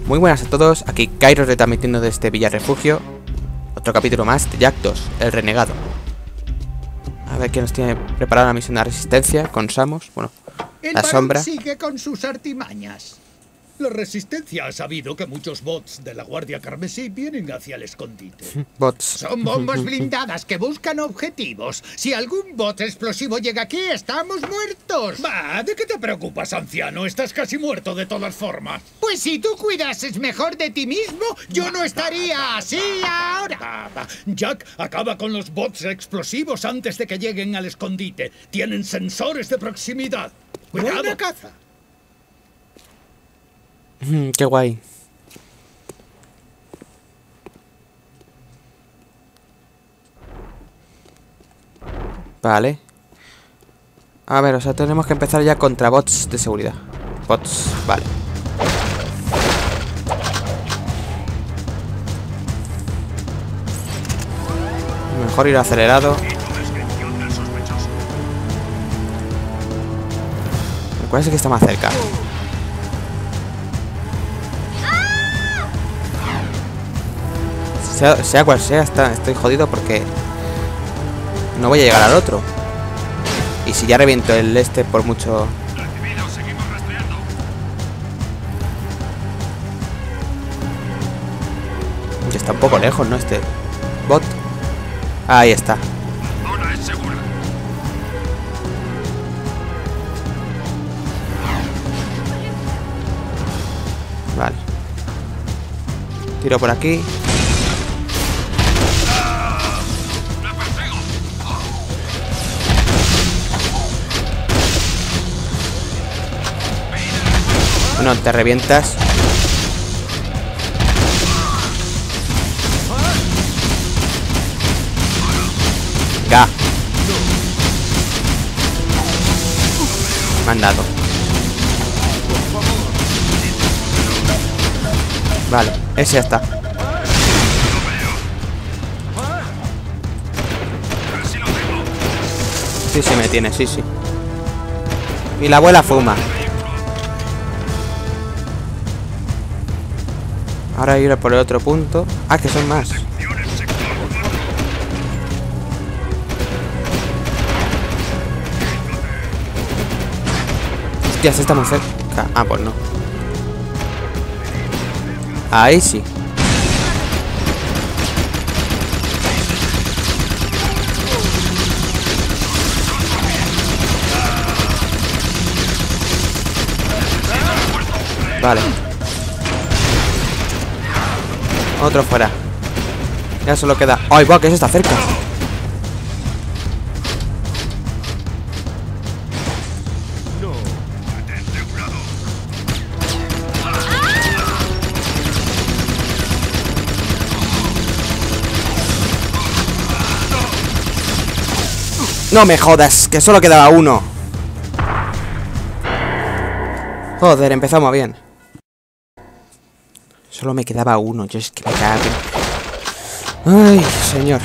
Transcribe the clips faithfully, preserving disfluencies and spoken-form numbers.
Muy buenas a todos, aquí Cairo retransmitiendo de este Villa Refugio. Otro capítulo más de Jack dos, el renegado. A ver quién nos tiene preparada la misión de resistencia con Samus. Bueno, el la sombra sigue con sus artimañas. La resistencia ha sabido que muchos bots de la Guardia Carmesí vienen hacia el escondite. Bots. Son bombas blindadas que buscan objetivos. Si algún bot explosivo llega aquí, estamos muertos. Va, ¿de qué te preocupas, anciano? Estás casi muerto de todas formas. Pues si tú cuidases mejor de ti mismo, yo no estaría así ahora. Jack, acaba con los bots explosivos antes de que lleguen al escondite. Tienen sensores de proximidad. ¡Cuidado! ¡Buena caza! Mm, qué guay. Vale. A ver, o sea, tenemos que empezar ya contra bots de seguridad. Bots, vale. Mejor ir acelerado. ¿Cuál es el que está más cerca? Sea, sea cual sea, está, estoy jodido porque no voy a llegar al otro. Y si ya reviento el este por mucho... Que está un poco lejos, ¿no? Este bot. Ahí está. Vale. Tiro por aquí. No, te revientas. Ga. Me han dado. Vale, ese ya está. Sí, sí me tiene, sí, sí. Y la abuela fuma. Ahora ir por el otro punto. Ah, que son más. Hostias, estamos cerca. Ah, pues no. Ahí sí. Vale. Otro fuera. Ya solo queda... ¡Ay, guau! Que eso está cerca. No me jodas, que solo quedaba uno. Joder, empezamos bien. Solo me quedaba uno, yo es que me cago. Ay, señor.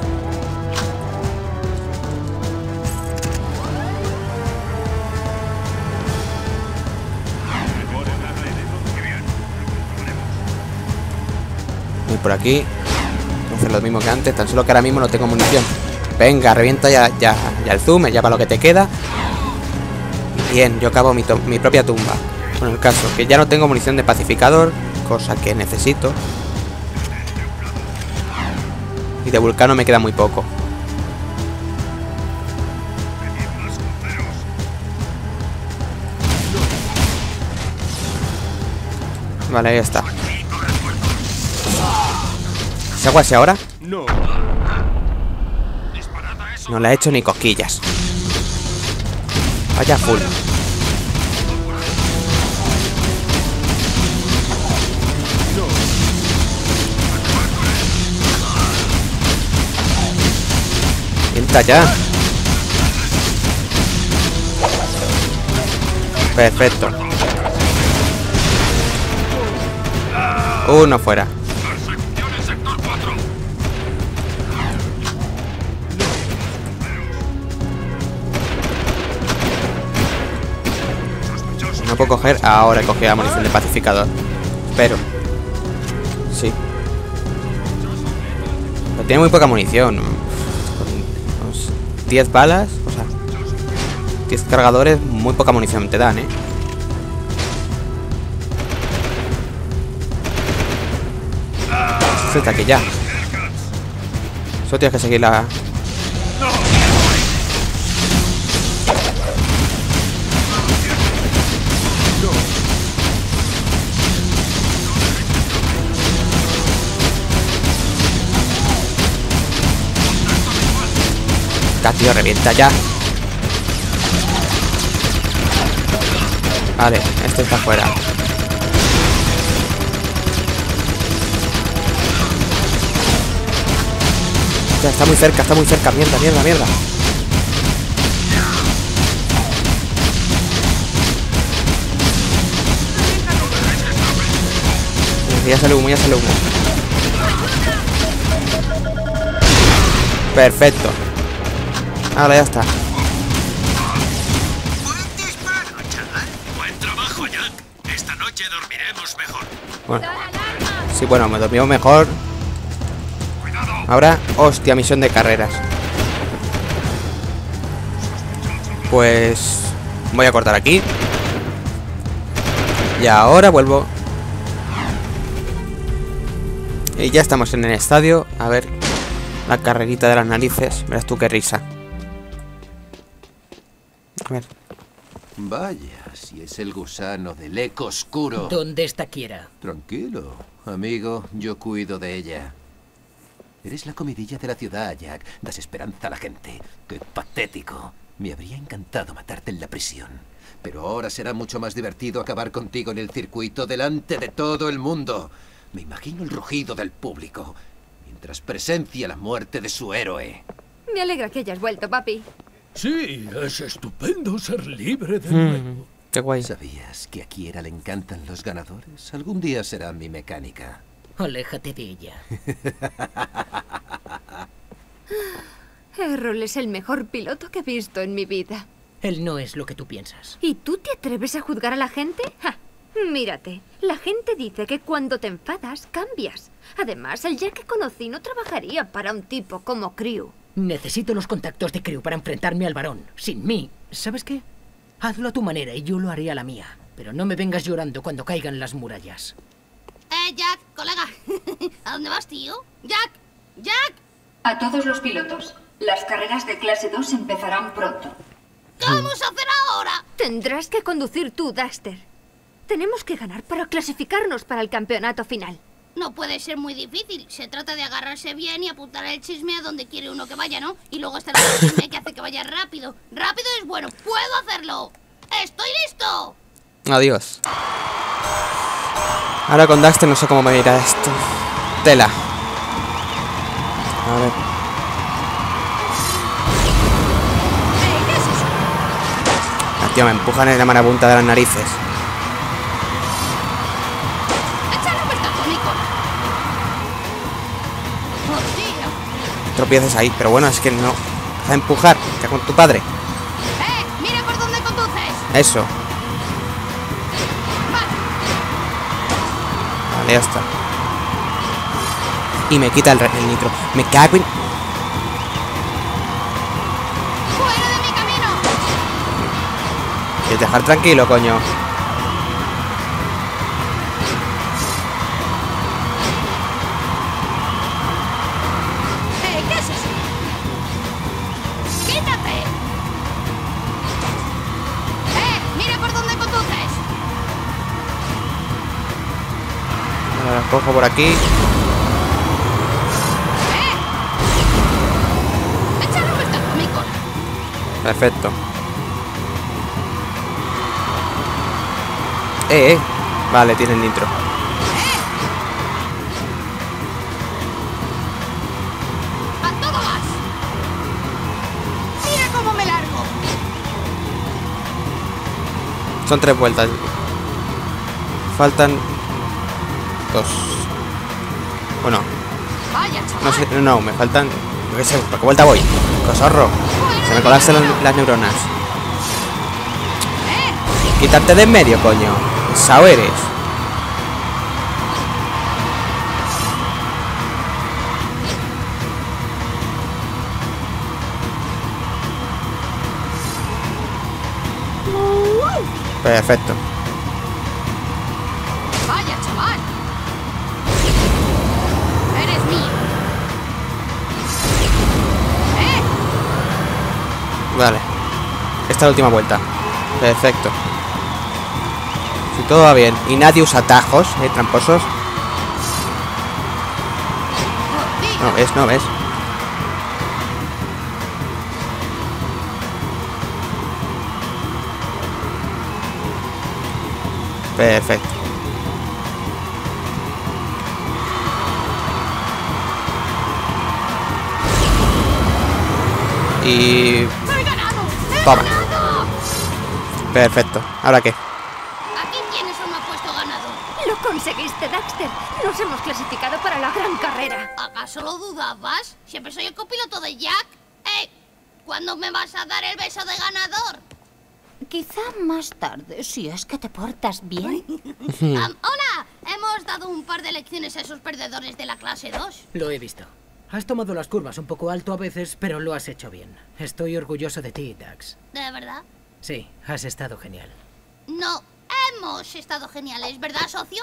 Voy por aquí. Voy a hacer lo mismo que antes, tan solo que ahora mismo no tengo munición. Venga, revienta ya, ya, ya el zoom, ya para lo que te queda. Bien, yo acabo mi, mi propia tumba. Bueno, el caso, que ya no tengo munición de pacificador, cosa que necesito. Y de vulcano me queda muy poco. Vale, ahí está. ¿Se agua así ahora? No. No le ha hecho ni cosquillas. Vaya full. Entra ya. Perfecto. Uno fuera. No puedo coger. Ahora he cogido la munición de pacificador. Espero. Sí. Pero tiene muy poca munición. Con unos diez balas, o sea, diez cargadores, muy poca munición te dan, ¿eh? Está aquí ya. Solo tienes que seguir la... Ya, tío, revienta ya. Vale, este está fuera. Ya, está muy cerca, está muy cerca. Mierda, mierda, mierda. Ya sale humo, ya sale humo. Perfecto. Ahora ya está. Buen disparo, chaval. Buen trabajo, Jack. Esta noche dormiremos mejor. Bueno. Sí, bueno, me dormimos mejor. Ahora, hostia, misión de carreras. Pues voy a cortar aquí. Y ahora vuelvo. Y ya estamos en el estadio. A ver, la carrerita de las narices. Verás tú qué risa. A ver. Vaya, si es el gusano del eco oscuro. ¿Dónde está Kiera? Tranquilo, amigo, yo cuido de ella. Eres la comidilla de la ciudad, Jack. Das esperanza a la gente. ¡Qué patético! Me habría encantado matarte en la prisión. Pero ahora será mucho más divertido acabar contigo en el circuito delante de todo el mundo. Me imagino el rugido del público mientras presencia la muerte de su héroe. Me alegra que hayas vuelto, papi. Sí, es estupendo ser libre de Mm, nuevo. qué guay. ¿Sabías que a Kiera le encantan los ganadores? Algún día será mi mecánica. Aléjate de ella. Errol es el mejor piloto que he visto en mi vida. Él no es lo que tú piensas. ¿Y tú te atreves a juzgar a la gente? ¡Ja! Mírate, la gente dice que cuando te enfadas, cambias. Además, el Jack que conocí no trabajaría para un tipo como Crew. Necesito los contactos de Crew para enfrentarme al varón. Sin mí, ¿sabes qué? Hazlo a tu manera y yo lo haré a la mía. Pero no me vengas llorando cuando caigan las murallas. Eh, Jack, colega. ¿A dónde vas, tío? Jack, Jack. A todos los pilotos, las carreras de clase dos empezarán pronto. ¿Qué vamos a hacer ahora? Tendrás que conducir tú, Daxter. Tenemos que ganar para clasificarnos para el campeonato final. No puede ser muy difícil. Se trata de agarrarse bien y apuntar el chisme a donde quiere uno que vaya, ¿no? Y luego está el chisme que hace que vaya rápido. Rápido es bueno. ¡Puedo hacerlo! ¡Estoy listo! Adiós. Ahora con Daxter no sé cómo me irá esto. Tela. A ver. ¿Qué es eso? Ah, tío, me empujan en la mala punta de las narices. Échale un vistazo, Nico. ¡Hostia! Tropieces ahí, pero bueno, es que no. Deja de empujar, que con tu padre. ¡Eh! ¡Mira por dónde conduces! Eso. Vale. Vale, ya está. Y me quita el, re- el nitro. Me cago en... ¡Fuera de mi camino! ¿Quieres dejar tranquilo, coño? Eh, ¿qué es eso? ¡Quítate! ¡Eh! ¡Mira por dónde conduces! Ahora cojo por aquí. ¡Échale un vistazo, Nico! Perfecto. Eh, eh. Vale, tiene el nitro. ¡A todo gas! ¡Mira cómo me largo! Son tres vueltas. Faltan dos. Bueno, ¡Vaya, chaval! no sé, no, me faltan. Yo qué sé, ¿por qué vuelta voy? Cosorro. Se me colapsan las, las neuronas. Quitarte de en medio, coño. Sao eres. Perfecto. Vaya, chaval. Eres mío. ¿Eh? Vale. Esta es la última vuelta. Perfecto. Si todo va bien y nadie usa atajos, eh, tramposos. No ves, no ves. Perfecto. Y... toma. Perfecto. ¿Ahora qué? Aquí tienes un apuesto ganador. Lo conseguiste, Daxter. Nos hemos clasificado para la gran carrera. ¿Acaso lo dudabas? Siempre soy el copiloto de Jack. Eh, ¿cuándo me vas a dar el beso de ganador? Quizá más tarde, si es que te portas bien. Um, hola, hemos dado un par de lecciones a esos perdedores de la clase dos. Lo he visto. Has tomado las curvas un poco alto a veces, pero lo has hecho bien. Estoy orgulloso de ti, Dax. ¿De verdad? Sí, has estado genial. No, hemos estado geniales, ¿verdad, socio?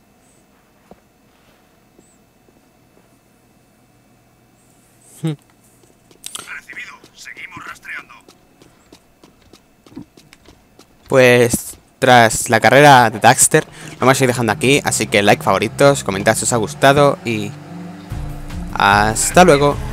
Recibido. Seguimos rastreando. Pues tras la carrera de Daxter, lo vamos a ir dejando aquí, así que like, favoritos, comentad si os ha gustado y hasta luego.